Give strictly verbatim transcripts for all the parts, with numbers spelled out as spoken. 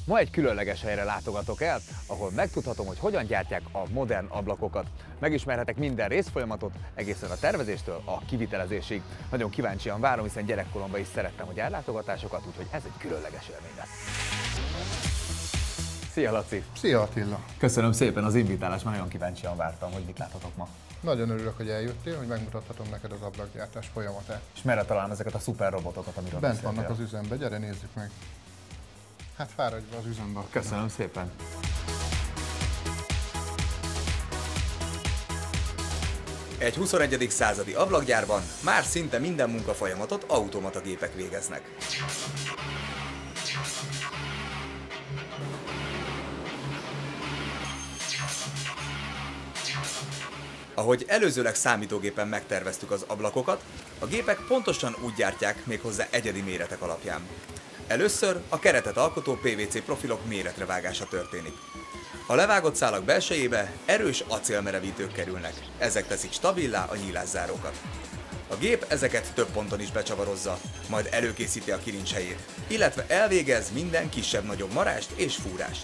Ma egy különleges helyre látogatok el, ahol megtudhatom, hogy hogyan gyártják a modern ablakokat. Megismerhetek minden részfolyamatot, egészen a tervezéstől a kivitelezésig. Nagyon kíváncsian várom, hiszen gyerekkoromban is szerettem a gyárlátogatásokat, úgyhogy ez egy különleges élmény lesz. Szia Laci! Szia Attila! Köszönöm szépen az invitálást, már nagyon kíváncsian vártam, hogy mit láthatok ma. Nagyon örülök, hogy eljöttél, hogy megmutathatom neked az ablakgyártás folyamatát. És merre találom ezeket a szuper robotokat, amiről Bent beszéltél? vannak az üzembe, gyere nézzük meg. Hát fáradj be az üzembe. Köszönöm szépen! Egy huszonegyedik századi ablakgyárban már szinte minden munkafolyamatot automata gépek végeznek. Ahogy előzőleg számítógépen megterveztük az ablakokat, a gépek pontosan úgy gyártják, méghozzá egyedi méretek alapján. Először a keretet alkotó pé vé cé profilok méretrevágása történik. A levágott szálak belsejébe erős acélmerevítők kerülnek, ezek teszik stabilá a nyílászárókat. A gép ezeket több ponton is becsavarozza, majd előkészíti a kilincs helyét, illetve elvégez minden kisebb-nagyobb marást és fúrást.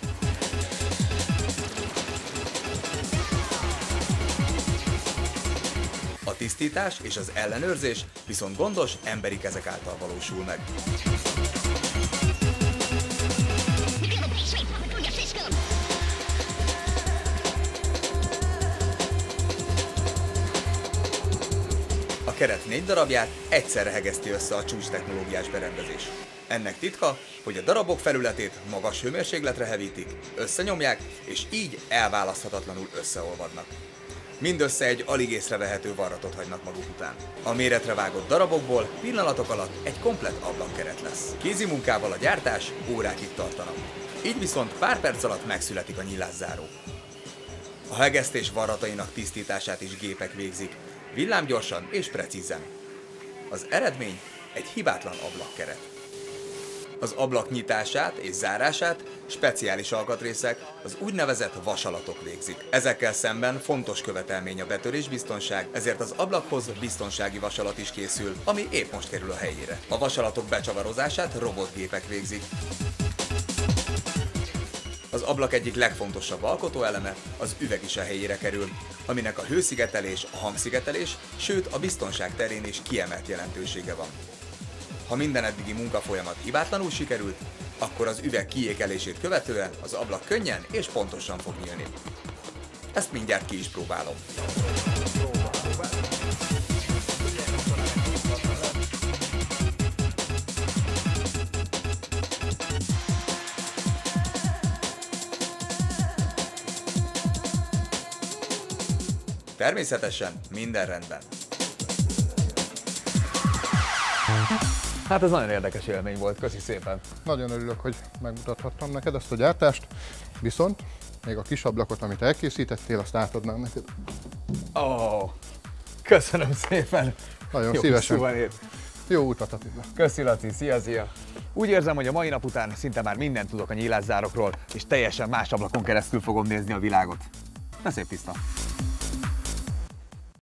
A tisztítás és az ellenőrzés viszont gondos emberi kezek által valósul meg. A keret négy darabját egyszerre hegeszti össze a csúcs-technológiás berendezés. Ennek titka, hogy a darabok felületét magas hőmérsékletre hevítik, összenyomják, és így elválaszthatatlanul összeolvadnak. Mindössze egy alig észrevehető varratot hagynak maguk után. A méretre vágott darabokból pillanatok alatt egy komplett ablakkeret lesz. Kézi munkával a gyártás órákig tartana. Így viszont pár perc alatt megszületik a nyílászáró. A hegesztés varratainak tisztítását is gépek végzik, villámgyorsan és precízen. Az eredmény egy hibátlan ablakkeret. Az ablak nyitását és zárását speciális alkatrészek, az úgynevezett vasalatok végzik. Ezekkel szemben fontos követelmény a betörésbiztonság, ezért az ablakhoz biztonsági vasalat is készül, ami épp most kerül a helyére. A vasalatok becsavarozását robotgépek végzik. Az ablak egyik legfontosabb alkotóeleme, az üveg is a helyére kerül, aminek a hőszigetelés, a hangszigetelés, sőt a biztonság terén is kiemelt jelentősége van. Ha minden eddigi munkafolyamat hibátlanul sikerült, akkor az üveg kiékelését követően az ablak könnyen és pontosan fog nyílni. Ezt mindjárt ki is próbálom. Természetesen minden rendben. Hát ez nagyon érdekes élmény volt, köszi szépen! Nagyon örülök, hogy megmutathattam neked ezt a gyártást, viszont még a kis ablakot, amit elkészítettél, azt átadnám neked. Ó, oh, köszönöm szépen! Nagyon Jó szívesen. szuverén. Jó utat, Attila! Köszi Laci, szia, szia! Úgy érzem, hogy a mai nap után szinte már mindent tudok a nyílászárokról, és teljesen más ablakon keresztül fogom nézni a világot. Na szép tiszta!